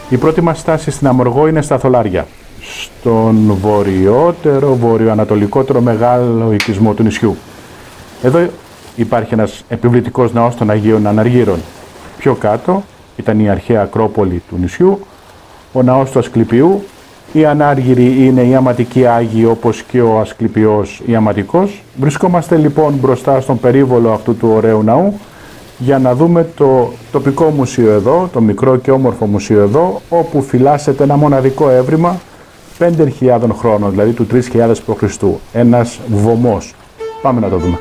Η πρώτη μας στάση στην Αμοργό είναι στα Θολάρια, στον βορειοανατολικότερο μεγάλο οικισμό του νησιού. Εδώ υπάρχει ένας επιβλητικός ναός των Αγίων Αναργύρων. Πιο κάτω ήταν η αρχαία Ακρόπολη του νησιού, ο ναός του Ασκληπιού. Οι Ανάργυροι είναι οι αματικοί Άγιοι, όπως και ο Ασκληπιός ιαματικός. Βρισκόμαστε λοιπόν μπροστά στον περίβολο αυτού του ωραίου ναού για να δούμε το τοπικό μουσείο εδώ, το μικρό και όμορφο μουσείο εδώ, όπου φυλάσσεται ένα μοναδικό έβριμα 5.000 χρόνων, δηλαδή του 3.000 π.Χ. Ένας βωμός. Πάμε να το δούμε.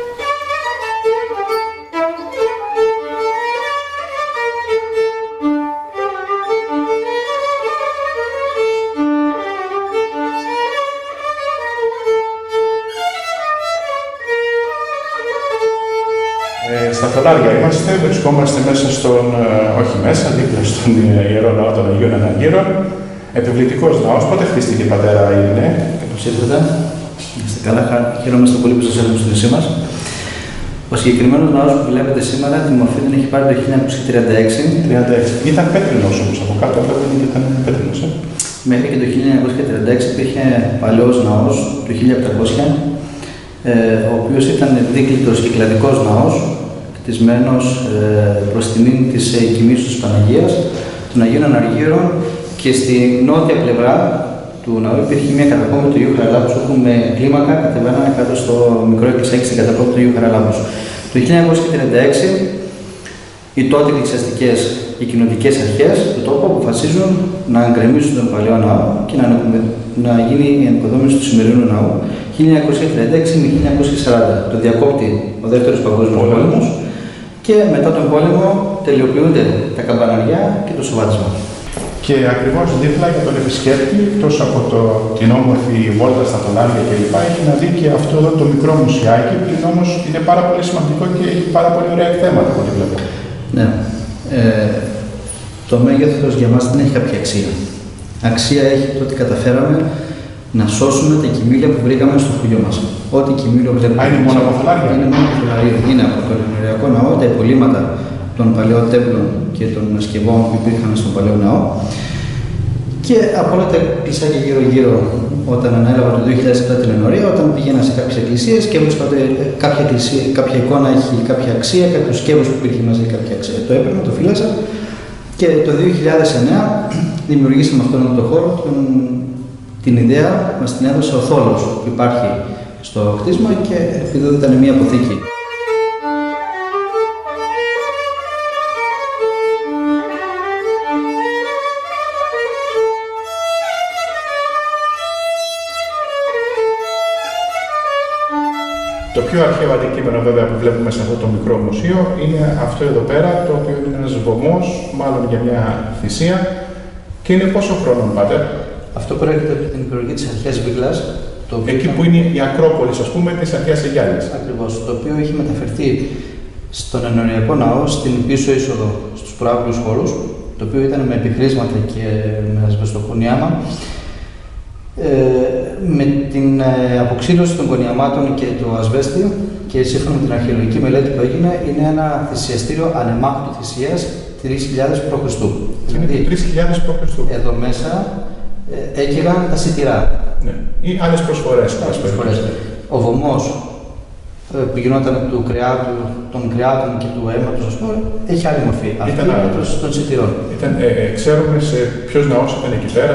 Στα Θολάρια βρισκόμαστε μέσα στον, όχι μέσα, δίπλα στον Ιερό Ναό των Αγίων Αναργύρων. Επιβλητικός ναός. Πότε χτίστηκε, πατέρα Ειρηνέ? Καλώς ήρθατε. Είστε καλά, χαιρόμαστε πολύ που σας έχουμε στο νησί μας. Ο συγκεκριμένος ναός που βλέπετε σήμερα, τη μορφή την έχει πάρει το 1936. Ήταν πέτρινος όμως από κάτω, βλέπετε ότι ήταν πέτρινος. Μέχρι και το 1936 υπήρχε παλαιός ναός, το 1700, ο οποίος ήταν δίκλητος κυκλαδικός ναός, κτισμένος προς τιμήν της κοιμήσεως της Παναγίας, των Αγίων Αναργύρων, και στη νότια πλευρά του ναού υπήρχε μια κατακόμη του Αγίου Χαραλάμπους, όπου με κλίμακα κατεβαίνανε κάτω στο μικρό εκκλησάκι στην κατακόμη του Αγίου Χαραλάμπους. Το 1936 οι τότε εκκλησιαστικές και κοινοτικές αρχές του τόπου αποφασίζουν να γκρεμίσουν τον παλαιό ναό και να γίνει η ανοικοδόμηση του σημερινού ναού 1936 με 1940. Το διακόπτει ο Δεύτερος Παγκόσμιος Πόλεμος και μετά τον πόλεμο τελειοποιούνται τα καμπαναριά και το σοβάτισμα. Και ακριβώς δίπλα για τον επισκέπτη, εκτός από την όμορφη βόλτα στα Θολάρια κλπ., έχει να δει και αυτό εδώ το μικρό μουσιάκι, που όμως είναι πάρα πολύ σημαντικό και έχει πάρα πολύ ωραία εκθέματα από ό,τι βλέπω. Ναι. Το μέγεθος για μας δεν έχει κάποια αξία. Αξία έχει το ότι καταφέραμε να σώσουμε τα κοιμήλια που βρήκαμε στο χωριό μας. Ό,τι κοιμήλιο βλέπουμε. Είναι μόνο από Θολάρια? Είναι μόνο από Θολάρια. Είναι από τον ενοριακό ναό, τα υπολείμματα των παλαιών τέμπλων και των σκευών που υπήρχαν στον παλαιό ναό. Και από όλα τα κλεισάκια γύρω-γύρω, όταν ανέλαβα το 2007 την ενορία, όταν πήγαινα σε κάποιες εκκλησίες και έβρισκα ότι κάποια εικόνα έχει κάποια αξία, κάποιο σκεύος που υπήρχε μαζί κάποια αξία. Το έπαιρνα, το φύλασα και το 2009 δημιουργήσαμε αυτόν τον χώρο, την ιδέα μας την έδωσε ο θόλος που υπάρχει στο κτίσμα και επειδή ήταν μια αποθήκη. Το πιο αρχαίο αντικείμενο βέβαια που βλέπουμε σε αυτό το μικρό μουσείο είναι αυτό εδώ πέρα, το οποίο είναι ένας βωμός, μάλλον για μια θυσία. Και είναι πόσο χρόνων, πάτερ? Αυτό προέρχεται από την υπερογή της αρχαίας Βίγλας. Εκεί που είναι η Ακρόπολη, ας πούμε, της αρχαίας Αιγιάλης. Ακριβώς, το οποίο έχει μεταφερθεί στον ενοριακό ναό, στην πίσω είσοδο στους προάγγλους χώρους, το οποίο ήταν με επιχρήσματα και με ασβεστοκονιάμα. Με την αποξήλωση των κονιαμάτων και το ασβέστη και σύμφωνα με την αρχαιολογική μελέτη που έγινε, είναι ένα θυσιαστήριο ανεμάχτου θυσίας 3.000 π.Χ. Δηλαδή 3.000 π.Χ. Εδώ μέσα έκυγαν τα σιτηρά. Ναι. Ή άλλες προσφορές. Ο βωμός που γινόταν των κρεάτων και του αίματος, ας πούμε, έχει άλλη μορφή. Αυτή είναι των σιτηρών. Ξέρουμε σε ποιος ναός ήταν εκεί πέρα,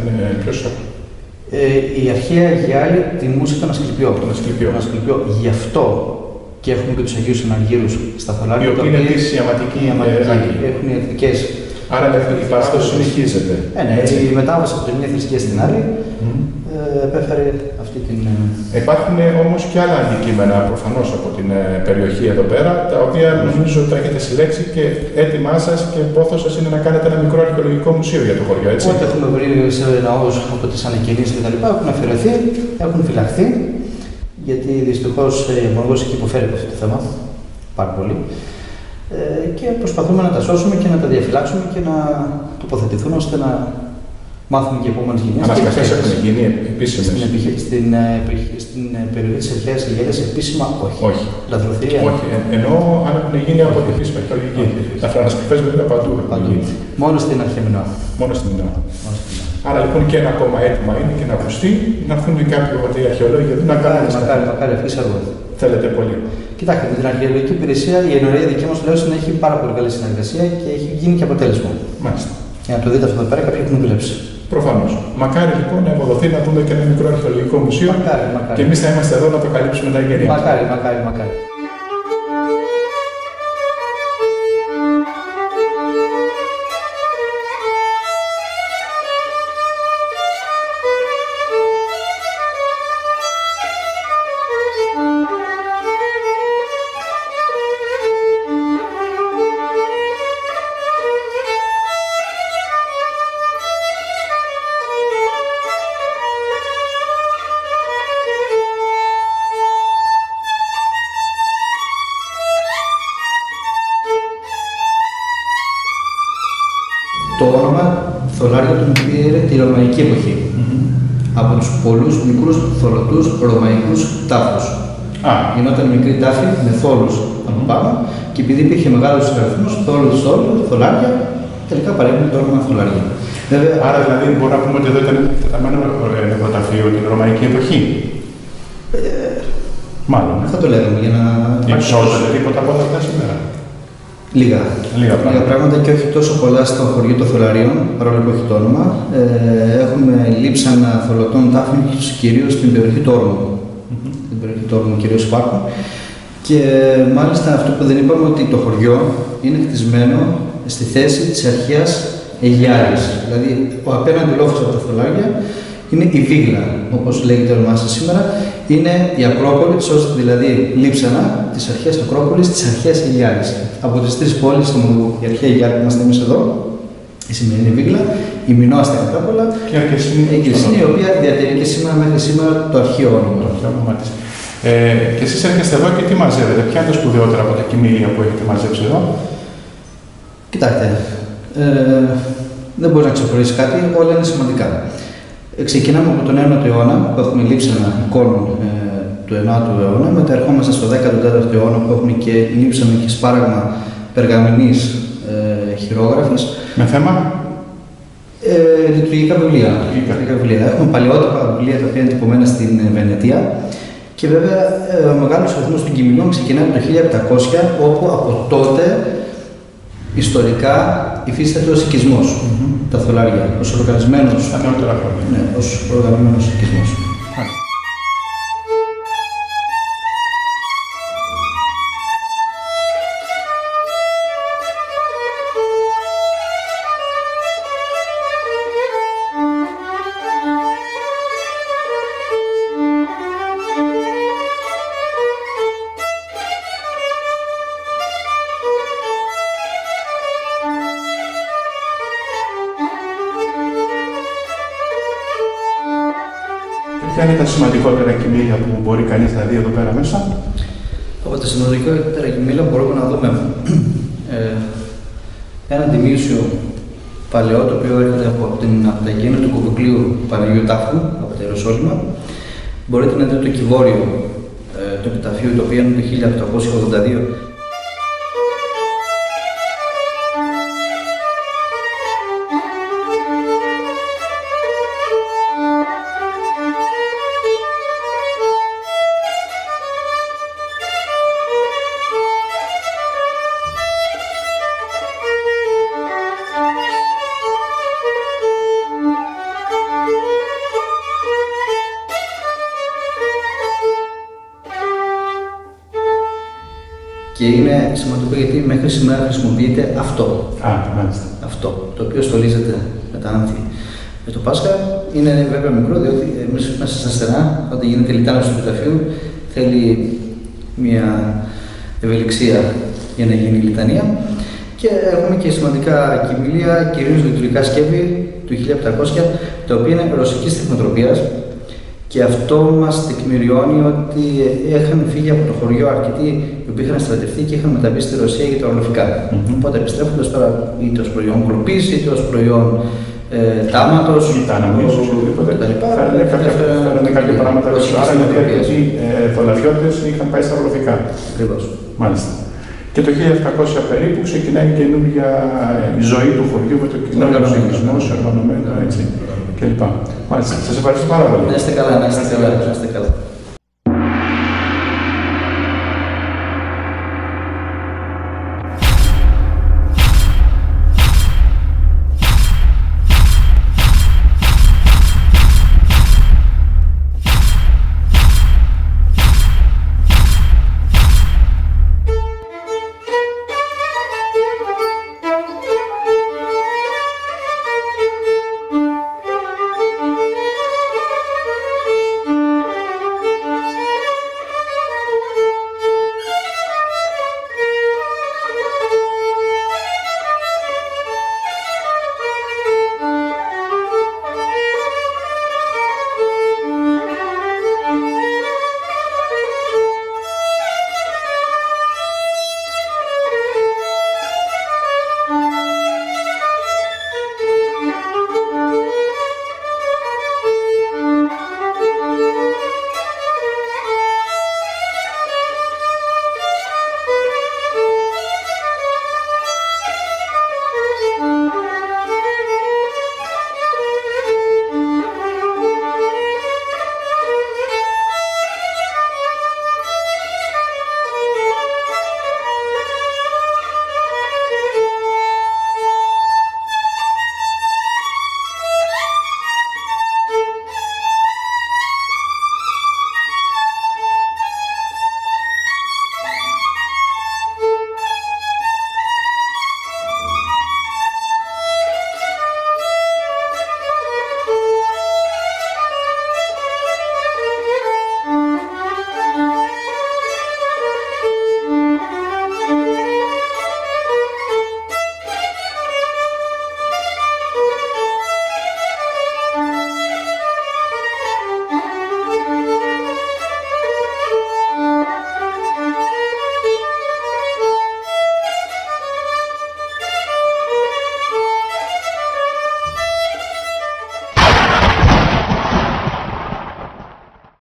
η αρχαία Αιγιάλη τιμούσε τον Ασκληπιό. Γι' αυτό και έχουμε και τους Αγίους Αναργύρους στα Θολάρια. Οι οποίοι είναι επίσης ιαματικοί. Έχουν ιατρικές. Άρα η παράδοση συνεχίζεται. Ναι, η μετάβαση από τη μία θρησκεία στην άλλη επέφερε αυτή την. Υπάρχουν όμως και άλλα αντικείμενα προφανώς από την περιοχή εδώ πέρα, τα οποία νομίζω τα έχετε συλλέξει και έτοιμά σας και πόθος σας είναι να κάνετε ένα μικρό αρχαιολογικό μουσείο για το χωριό, έτσι. Ό,τι έχουμε βρει σε ναούς από τις ανακαινήσεις κτλ. Έχουν αφιερωθεί, έχουν φυλαχθεί, γιατί δυστυχώς η Αμοργός έχει υποφέρει από αυτό το θέμα πάρα πολύ. Και προσπαθούμε να τα σώσουμε και να τα διαφυλάξουμε και να τοποθετηθούν ώστε μάθουν και οι επόμενες γενιές. Ανασκαφές έχουν γίνει επίσημες. Στην περιοχή της αρχαίας Αιγαίας επίσημα όχι. Λαθροθυρία. Όχι, ενώ αν έχουν γίνει από την επίσημη αρχαιολογική. Ανασκαφές βέβαια παντού. Μόνο στην αρχαία Μινώα. Μόνο στην Μινώα. Άρα λοιπόν και ένα ακόμα αίτημα είναι και να ακουστεί, να έρθουν κάποιοι αρχαιολόγοι γιατί να κάνουν. Μακάρι, ευχής αργό. Θέλετε πολύ. Κοιτάξτε, με την αρχαιολογική υπηρεσία η ενορία δική μας τουλάχιστον έχει πάρα πολύ καλή συνεργασία και έχει γίνει και αποτέλεσμα. Μάλιστα. Για να το δείτε αυτό εδώ πέρα, κάποιοι έχουν δουλέψει. Προφανώς. Μακάρι λοιπόν να αποδοθεί να δούμε και ένα μικρό αρχαιολογικό μουσείο. Μακάρι. Και εμείς θα είμαστε εδώ να το καλύψουμε τα εγγενεία. Μακάρι. Το όνομα Θολάριο του πήρε τη ρωμαϊκή εποχή. Από τους πολλούς μικρούς θολωτούς ρωμαϊκούς τάφους. Γινόταν μικρή τάφη με θόλους από πάνω και επειδή υπήρχε μεγάλος αριθμός θολάρια, τελικά παρέμεινε το όνομα Θολάρια. Άρα δηλαδή μπορούμε να πούμε ότι εδώ ήταν εκτεταμένο νεκροταφείο την ρωμαϊκή εποχή. Μάλλον. Θα το λέγαμε για να. Υψώσατε τίποτα από όλα αυτά σήμερα. Λίγα πράγματα και όχι τόσο πολλά στο χωριό των Θολαρίων, παρόλο που έχει το όνομα. Έχουμε λείψανα θολωτών τάφων κυρίως στην περιοχή του Όρμου. Στην περιοχή του Όρμου κυρίως υπάρχουν. Και μάλιστα αυτό που δεν είπαμε ότι το χωριό είναι χτισμένο στη θέση της αρχαίας Αιγιάρης. Δηλαδή ο απέναντι λόφος από τα Θολάρια είναι η Βίγλα, όπως λέγεται ονομάζεται σήμερα. Είναι η Ακρόπολη, δηλαδή λείψανα της αρχαίας Ακρόπολης της αρχαίας Αιγιάρης. Από τις τρεις πόλεις, η αρχαία Αιγιάρη που είμαστε εμείς εδώ, η σημερινή Βίγλα, η Μινώα στην Ακρόπολα και η Κυρσίνη, η οποία διατηρεί και μέχρι σήμερα το αρχαίο όνομα. Και εσείς έρχεστε εδώ και τι μαζεύετε, ποια είναι το σπουδαιότερα από τα κοιμήλια που έχετε μαζέψει εδώ? Κοιτάξτε, δεν μπορεί να ξεχωρίσει κάτι, όλα είναι σημαντικά. Ξεκινάμε από τον 9ο αιώνα που έχουμε λείψανα εικόνων του 9ου αιώνα, μετά ερχόμαστε στο 14ο αιώνα που έχουμε και λείψανα και σπάραγμα περγαμηνής χειρόγραφης. Με θέμα? Λειτουργικά βιβλία. Έχουμε παλαιότυπα βιβλία τα οποία είναι τυπωμένα στην Βενετία και βέβαια ο μεγάλος αριθμός των κοιμηλιών ξεκινάει από το 1700, όπου από τότε ιστορικά υφίσταται ο οικισμός. Τα Θολάρια, ως οργανισμένος. Ναι, ως οργανισμένος οικισμός. Ποια είναι τα σημαντικότερα κοιμήλια που μπορεί κανείς να δει εδώ πέρα μέσα? Από τα σημαντικότερα κοιμήλια μπορούμε να δούμε ένα τιμήσιο παλαιό, το οποίο έρχεται από τα γέννη του Κοβουκλίου Παναγιού Τάφου, από τα Ιεροσόλυμα. Μπορείτε να δείτε το κυβόριο του επιταφείου, το οποίο είναι το 1882. Και είναι σημαντικό γιατί μέχρι σήμερα χρησιμοποιείται αυτό. Αυτό, το οποίο στολίζεται με τα άνθη. Το Πάσχα είναι βέβαια μικρό, διότι εμείς μέσα στα στενά, όταν γίνεται λιτάνωση του επιταφείου, θέλει μια ευελιξία για να γίνει η λιτανία. Και έχουμε και σημαντικά κοιμήλια, κυρίως λειτουργικά σκεύη του 1700, τα οποία είναι ρωσικής τεχνοτροπίας. Και αυτό μας τεκμηριώνει ότι είχαν φύγει από το χωριό αρκετοί που είχαν στρατευτεί και είχαν μεταβεί στη Ρωσία για τα ορλοφικά. Οπότε επιστρέφοντας τώρα είτε ως προϊόν κλοπής είτε ως προϊόν τάματος, τα αναμνήσεις, οτιδήποτε. Φέρανε κάποια πράγματα πίσω. Άρα γιατί αρκετοί θολαριώτες είχαν πάει στα οροφικά. Ακριβώς. Μάλιστα. Και το 1700 περίπου ξεκινάει η καινούργια ζωή του χωριού με το κοινωνικό οργανισμό, οργανωμένο έτσι κλπ. Μάλιστα. Σας ευχαριστώ πάρα πολύ. Να είστε καλά, να είστε καλά.